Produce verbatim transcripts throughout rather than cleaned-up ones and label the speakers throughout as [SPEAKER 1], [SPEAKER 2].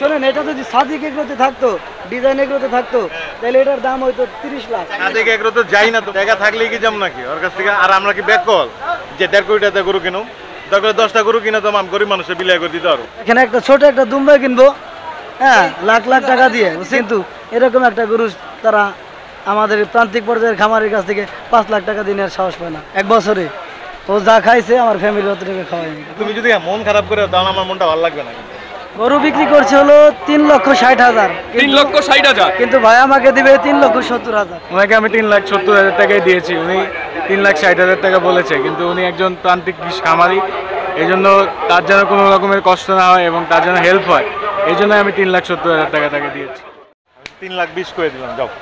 [SPEAKER 1] শোনেন, এটা যদি সাদিক এগ্রোতে থাকতো, ডিজাইন এগ্রোতে থাকতো, তাহলে এটার দাম হয়তো তিরিশ লাখ।
[SPEAKER 2] সাদিক এগ্রো তো যাই না তো, টাকা থাকলেই কি যাম নাকি ওর কাছ থেকে? আর আমরা কি ব্যাকল যে দেড় কোটি টাকা গরু কিনো? তারপরে দশটা গরু কিনে তো আমি গরিব মানুষের বিলিয়ে করে দিতে পারো।
[SPEAKER 1] এখানে একটা ছোট একটা দুম্বা কিনবো, হ্যাঁ, লাখ লাখ টাকা দিয়ে, কিন্তু এরকম একটা গরু তারা আমাদের প্রান্তিক পর্যায়ের খামারের কাছ থেকে পাঁচ লাখ টাকা দিনের সাহস পায় না এক বছরে। ও যা খাইছে আমার ফ্যামিলি অত টাকা খাওয়ায়নি।
[SPEAKER 2] তুমি যদি মন খারাপ করে তাহলে আমার মনটা ভালো লাগবে না।
[SPEAKER 1] গরু বিক্রি করছে হলো তিন লক্ষ ষাট হাজার
[SPEAKER 3] তিন লক্ষ ষাট হাজার
[SPEAKER 1] কিন্তু ভাই আমাকে দিবে তিন লক্ষ সত্তর হাজার।
[SPEAKER 4] ওনাকে আমি তিন লাখ সত্তর হাজার টাকাই দিয়েছি, উনি তিন লাখ ষাট হাজার টাকা বলেছে, কিন্তু উনি একজন প্রান্তিক খামারি, এই জন্য তার যেন কোনো রকমের কষ্ট না হয় এবং তার যেন হেল্প হয়, এই জন্য আমি তিন লাখ সত্তর হাজার টাকা তাকে দিয়েছি।
[SPEAKER 2] তিন লাখ বিশ করে দিলাম, যাও।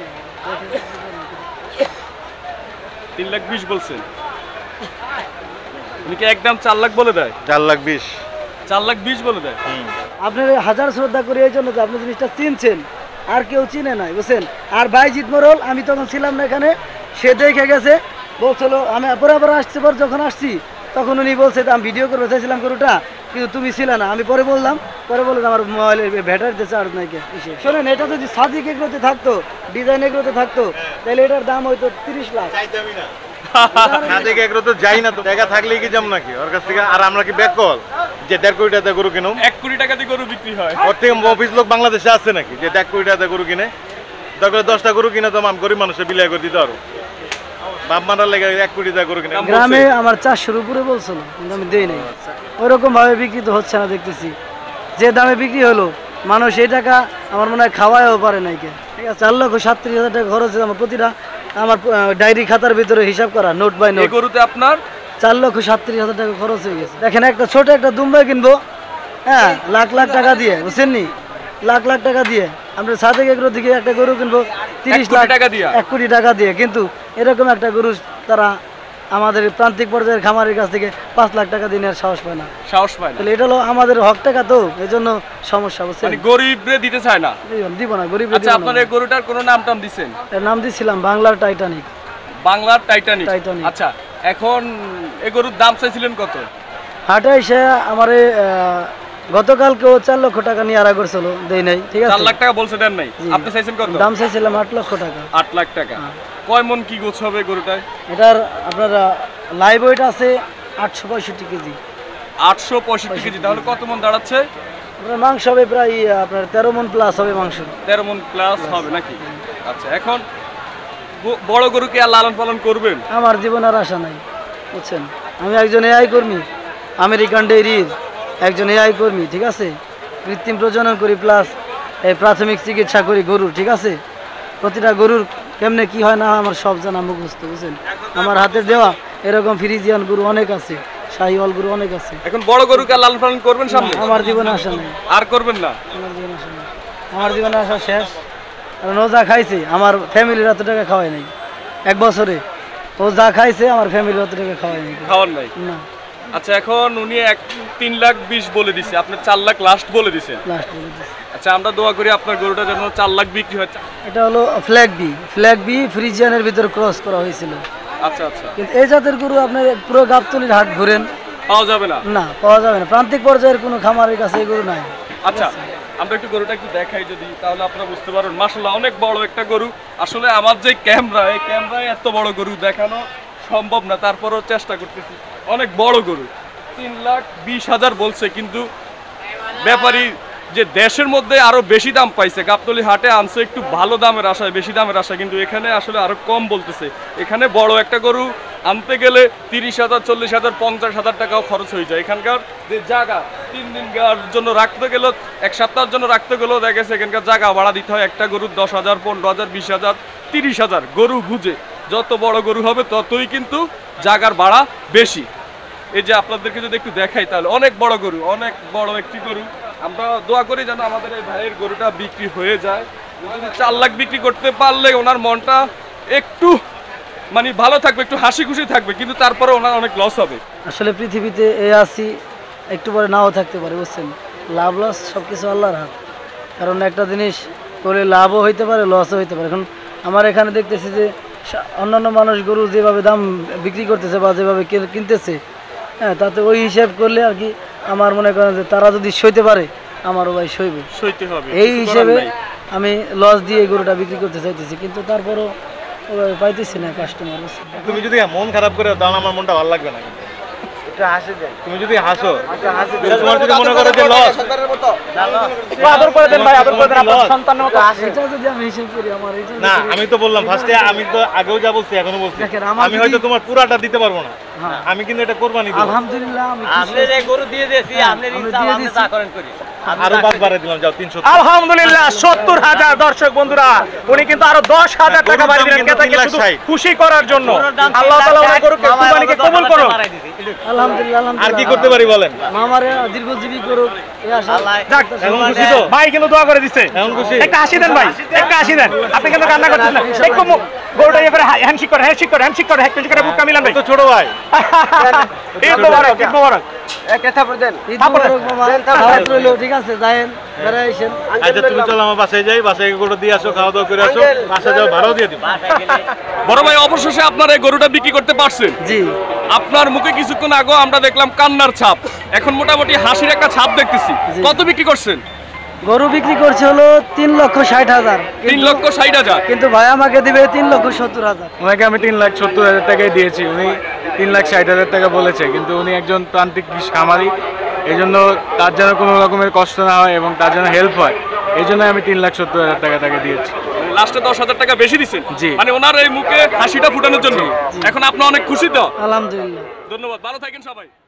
[SPEAKER 3] তিন লাখ বিশ বলছেন, উনি কি একদম চার লাখ বলে দেয়?
[SPEAKER 2] চার লাখ বিশ
[SPEAKER 3] চার লাখ বিশ বলে দেয়।
[SPEAKER 1] আপনার হাজার শ্রদ্ধা করি এই জন্য যে আপনি জিনিসটা চিনছেন, আর কেউ চিনে নাই, বুঝছেন। আর বাইজিৎ মোড়ল আমি তখন ছিলাম না এখানে, সে দেখে গেছে, বলছিল আমি পরে আবার আসছি, পর যখন আসছি তখন উনি বলছে আমি ভিডিও করতে চাইছিলাম গরুটা, কিন্তু তুমি ছিলে না। আমি পরে বললাম, পরে বললাম আমার মোবাইলের ব্যাটারিতে চার্জ নাই। শোনেন, এটা যদি সাদিক এগ্রোতে থাকতো, ডিজাইন এগ্রোতে থাকতো, তাহলে এটার দাম হয়তো তিরিশ লাখ।
[SPEAKER 2] সাদিক এগ্রো তো যাই না তো, টাকা থাকলেই কি যাম নাকি ওর কাছ থেকে? আর আমরা কি ব্যাকল যে দেড় কোটি টাকা গরু কিনো?
[SPEAKER 3] এক কোটি টাকা দিয়ে গরু বিক্রি হয়।
[SPEAKER 2] ওর থেকে অফিস লোক বাংলাদেশে আছে নাকি যে দেড় কোটি টাকা গরু কিনে? তারপরে দশটা গরু কিনে তো আমি গরিব মানুষের বিলিয়ে করে দিতে পারো। বাপ মারার লেগে এক কোটি টাকা গরু কিনে
[SPEAKER 1] গ্রামে আমার চারশোর উপরে বলছিল, কিন্তু আমি দেই নাই। ওইরকম ভাবে বিক্রি তো হচ্ছে না, দেখতেছি যে দামে বিক্রি হলো মানুষ এই টাকা আমার মনে হয় খাওয়ায়ও পারে নাই। কে ঠিক আছে, চার লক্ষ সাতত্রিশ হাজার টাকা খরচ আমার প্রতিটা, আমার ডায়েরি খাতার ভিতরে হিসাব করা নোট বাই নোট।
[SPEAKER 3] গরুতে আপনার
[SPEAKER 1] চার লক্ষ সাতত্রিশ হাজার টাকা খরচ হয়ে গেছে। দেখেন, একটা ছোট একটা দুম্বা কিনবো, হ্যাঁ, লাখ লাখ টাকা দিয়ে, বুঝছেন নি, লাখ লাখ টাকা দিয়ে আমরা সাদেক এগ্রো দিকে একটা গরু কিনবো তিরিশ লাখ
[SPEAKER 3] টাকা দিয়ে,
[SPEAKER 1] এক কোটি টাকা দিয়ে, কিন্তু এরকম একটা গরু তারা আমাদের প্রান্তিক পর্যায়ের খামারের কাছ থেকে পাঁচ লাখ টাকা দিনের সাহস পায় না।
[SPEAKER 3] সাহস পায় না,
[SPEAKER 1] তাহলে এটা হলো আমাদের হক টাকা, তো এই জন্য সমস্যা, বুঝছেন।
[SPEAKER 3] মানে গরিবরে দিতে চায় না,
[SPEAKER 1] দিব না গরিব।
[SPEAKER 3] আচ্ছা, আপনার এই গরুটার কোনো নাম টাম দিচ্ছেন?
[SPEAKER 1] এর নাম দিছিলাম বাংলার টাইটানিক।
[SPEAKER 3] বাংলার টাইটানিক।
[SPEAKER 1] টাইটানিক।
[SPEAKER 3] আচ্ছা, এখন এই গরুর দাম চাইছিলেন কত?
[SPEAKER 1] হাটে এসে আমারে গতকালকে ও চার লক্ষ টাকা নিয়ে আড়া করছিল, দেই নাই। ঠিক আছে,
[SPEAKER 3] চার লাখ টাকা বলছে, দেন নাই। আপনি চাইছেন কত?
[SPEAKER 1] দাম চাইছিলাম আট লক্ষ টাকা।
[SPEAKER 3] আট লাখ টাকা। কয় মন কি গোছ হবে গরুটায়?
[SPEAKER 1] এটার আপনার লাইভ ওয়েট আছে আটশো পঁয়ষট্টি কেজি।
[SPEAKER 3] আটশো পঁয়ষট্টি কেজি, তাহলে কত মন দাঁড়াচ্ছে?
[SPEAKER 1] আপনার মাংস হবে প্রায় আপনার তেরো মন প্লাস হবে মাংস।
[SPEAKER 3] তেরো মন প্লাস হবে নাকি? আচ্ছা, এখন বড় গরুকে আর লালন পালন করবেন?
[SPEAKER 1] আমার জীবন আর আশা নাই, বুঝছেন। আমি একজন এআই কর্মী, আমেরিকান ডেইরির একজন এআই কর্মী, ঠিক আছে। কৃত্রিম প্রজনন করি, প্লাস এই প্রাথমিক চিকিৎসা করি গরুর, ঠিক আছে। প্রতিটা গরুর কেমনে কি হয় না আমার সব জানা মুখস্থ, বুঝছেন। আমার হাতে দেওয়া এরকম ফ্রিজিয়ান গরু অনেক আছে, শাহিওয়াল গরু অনেক আছে।
[SPEAKER 3] এখন বড় গরুকে লালন পালন করবেন সামনে?
[SPEAKER 1] আমার জীবনে আশা নেই,
[SPEAKER 3] আর করবেন না?
[SPEAKER 1] আমার জীবনে আশা নেই, আমার জীবনে আশা শেষ। কারণ ও যা খাইছে আমার ফ্যামিলির এত টাকা খাওয়াই নাই এক বছরে। ও যা খাইছে আমার ফ্যামিলির অত টাকা খাওয়াই নাই,
[SPEAKER 3] খাওয়ার নাই
[SPEAKER 1] না।
[SPEAKER 3] আচ্ছা, এখন উনি এক তিন লাখ বিশ বলে দিছে, আপনি চার লাখ লাস্ট বলে দিছেন।
[SPEAKER 1] লাস্ট বলে দিছে।
[SPEAKER 3] আচ্ছা, আমরা দোয়া করি আপনার গরুটা যেন চার লাখ বিক্রি হয়।
[SPEAKER 1] এটা হলো ফ্ল্যাগ বি, ফ্ল্যাগ বি ফ্রিজিয়ানের ভিতরে ক্রস করা হয়েছিল।
[SPEAKER 3] আচ্ছা আচ্ছা,
[SPEAKER 1] কিন্তু এই জাতের গরু আপনার পুরো গাবতলির হাট ঘুরেন
[SPEAKER 3] পাওয়া যাবে না?
[SPEAKER 1] না, পাওয়া যাবে না। প্রান্তিক পর্যায়ের কোনো খামারের কাছে এই গরু নাই।
[SPEAKER 3] আচ্ছা, আমরা একটু গরুটা একটু দেখাই যদি, তাহলে আপনারা বুঝতে পারবেন। মাশাআল্লাহ, অনেক বড় একটা গরু। আসলে আমার যে ক্যামেরা, এই ক্যামেরায় এত বড় গরু দেখানো সম্ভব না, তারপরেও চেষ্টা করতেছি। অনেক বড় গরু, তিন লাখ বিশ হাজার বলছে, কিন্তু ব্যাপারী যে দেশের মধ্যে আরো বেশি দাম পাইছে, গাবতলী হাটে আনছে একটু ভালো দামের আশায়, বেশি দামের আশায়, কিন্তু এখানে আসলে আরো কম বলতেছে। এখানে বড় একটা গরু আনতে গেলে তিরিশ হাজার চল্লিশ হাজার পঞ্চাশ হাজার টাকাও খরচ হয়ে যায়। এখানকার যে জায়গা তিন দিন জন্য রাখতে গেলেও, এক সপ্তাহের জন্য রাখতে গেলেও দেখা গেছে এখানকার জায়গা ভাড়া দিতে হয় একটা গরুর দশ হাজার পনেরো হাজার বিশ হাজার তিরিশ হাজার গরু বুঝে। যত বড় গরু হবে ততই কিন্তু জায়গার ভাড়া বেশি। এই যে আপনাদেরকে যদি একটু দেখাই, তাহলে অনেক বড় গরু, অনেক বড় একটি গরু। আমরা দোয়া করি যেন আমাদের এই ভাইয়ের গরুটা বিক্রি হয়ে যায়। যদি চার লাখ বিক্রি করতে পারলে ওনার মনটা একটু মানে ভালো থাকবে, একটু হাসি খুশি থাকবে, কিন্তু তারপরে ওনার অনেক লস হবে।
[SPEAKER 1] আসলে পৃথিবীতে এ আসি, একটু পরে নাও থাকতে পারে, বুঝছেন। লাভ লস সব কিছু আল্লাহর হাত। কারণ একটা জিনিস করলে লাভও হইতে পারে, লসও হইতে পারে। এখন আমার এখানে দেখতেছি যে অন্যান্য মানুষ গরু যেভাবে দাম বিক্রি করতেছে বা যেভাবে কিনতেছে, হ্যাঁ, তাতে ওই হিসাব করলে আর কি আমার মনে করেন যে তারা যদি সইতে পারে আমারও ভাই সইব
[SPEAKER 3] সইতে হবে,
[SPEAKER 1] এই
[SPEAKER 3] কিছু করার
[SPEAKER 1] হিসেবে
[SPEAKER 3] নাই।
[SPEAKER 1] আমি লস দিয়ে এই গরুটা বিক্রি করতে চাইতেছি, কিন্তু তারপরও ওভাবে পাইতেছি না কাস্টমার।
[SPEAKER 2] তুমি যদি মন খারাপ করে তাহলে আমার মনটা ভালো লাগবে না। তুমি যদি হাসো, তোমার যদি মনে করো যে লস,
[SPEAKER 4] আদর করে দেন ভাই, আদর করে দেন আপনার
[SPEAKER 2] loss।
[SPEAKER 4] সন্তানের মতো।
[SPEAKER 1] এটা যদি আমি হিসেব করি আমার এটা
[SPEAKER 2] না আমি তো বললাম ফার্স্টে, আমি তো আগেও যা বলছি এখনো বলছি,
[SPEAKER 1] দেখেন, আমার
[SPEAKER 2] আমি হয়তো
[SPEAKER 1] যদি-
[SPEAKER 2] তোমার পুরাটা দিতে পারবো না,
[SPEAKER 1] হ্যাঁ।
[SPEAKER 2] আমি কিন্তু এটা কোরবানি দেব।
[SPEAKER 1] আলহামদুলিল্লাহ আমি খুশি
[SPEAKER 5] আপনি যে গরু দিয়ে দিয়েছি
[SPEAKER 1] হ্যাঁ,
[SPEAKER 5] আপনি
[SPEAKER 1] আমি
[SPEAKER 5] ইনসাফ
[SPEAKER 1] দিয়ে
[SPEAKER 5] আপনি
[SPEAKER 1] দিছি।
[SPEAKER 5] যা করেন করি
[SPEAKER 2] আরো পাঁচ বারে দিলাম, যাও তিনশো।
[SPEAKER 4] আলহামদুলিল্লাহ সত্তর হাজার। দর্শক বন্ধুরা, উনি কিন্তু আরো দশ হাজার টাকা বাড়ি দিলেন ক্রেতাকে শুধু খুশি করার জন্য। আল্লাহ তাআলা ওনার গরুকে কুরবানিকে কবুল করুন।
[SPEAKER 1] আলহামদুলিল্লাহ
[SPEAKER 2] আর কি
[SPEAKER 1] আলহামদুলিল্লাহ
[SPEAKER 2] করতে পারি বলেন?
[SPEAKER 1] মামারে দীর্ঘজীবী করুক এই আশা।
[SPEAKER 4] যাক,
[SPEAKER 2] এখন খুশি তো?
[SPEAKER 4] ভাই কিন্তু দোয়া করে দিচ্ছে।
[SPEAKER 2] এখন খুশি?
[SPEAKER 4] একটা হাসি দেন ভাই, একটা হাসি দেন। আপনি কিন্তু কান্না করছেন না, একটু মুখ- গরুটা এবারে হ্যান্ডশেক করে, হ্যান্ডশেক করে, হ্যান্ডশেক করে, হ্যান্ডশেক করে বুকটা মিলান ভাই।
[SPEAKER 2] তো ছোট ভাই,
[SPEAKER 4] ঈদ মোবারক, ঈদ মোবারক।
[SPEAKER 1] ঈদ মোবারক মামা, দাওয়াত রইলো, ঠিক আছে যায়েন বেড়াইছেন।
[SPEAKER 2] আচ্ছা তুমি চলো আমার বাসায় যাই, বাসায় গরু দিয়ে আসো, খাওয়া দাওয়া করে আসো, বাসায় যাও, ভাড়াও দিয়ে দিবো।
[SPEAKER 3] বড় ভাই অবশেষে আপনার এই গরুটা বিক্রি করতে পারছেন।
[SPEAKER 1] জি
[SPEAKER 3] আপনার মুখে কিছুক্ষণ আগে আমরা দেখলাম কান্নার ছাপ, এখন মোটামুটি হাসির একটা ছাপ দেখতেছি।
[SPEAKER 1] জি।
[SPEAKER 3] কত বিক্রি করছেন?
[SPEAKER 1] গরু বিক্রি করছে হলো তিন লক্ষ ষাট হাজার,
[SPEAKER 3] তিন
[SPEAKER 1] কিন্তু-
[SPEAKER 3] লক্ষ ষাট হাজার।
[SPEAKER 1] কিন্তু ভাই আমাকে দিবে তিন লক্ষ সত্তর হাজার।
[SPEAKER 4] ওনাকে আমি তিন লাখ সত্তর হাজার টাকাই দিয়েছি, উনি তিন লাখ ষাট হাজার টাকা বলেছে, কিন্তু উনি একজন প্রান্তিক কৃষি খামারি, এই জন্য তার যেন কোনো রকমের কষ্ট না হয় এবং তার যেন হেল্প হয়, এই জন্য আমি তিন লাখ সত্তর হাজার টাকা তাকে দিয়েছি।
[SPEAKER 3] লাস্টে দশ হাজার টাকা বেশি দিচ্ছেন,
[SPEAKER 4] জি।
[SPEAKER 3] মানে ওনার এই মুখে হাসিটা ফুটানোর জন্য। এখন আপনি অনেক খুশি তো?
[SPEAKER 1] আলহামদুলিল্লাহ।
[SPEAKER 3] ধন্যবাদ, ভালো থাকেন সবাই।